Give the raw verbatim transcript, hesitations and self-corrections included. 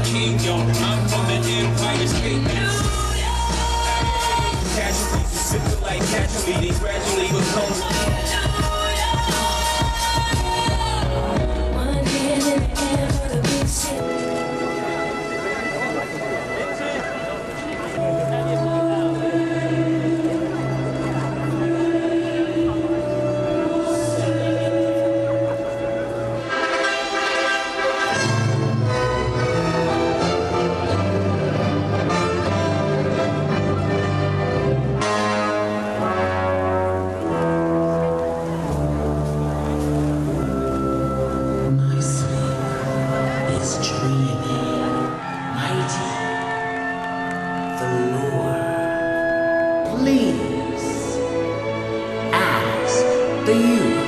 king, yo. I'm from the Empire State. Casualties, we simple like casually, they gradually become. One hand in the air for the big shit. Please ask the youth.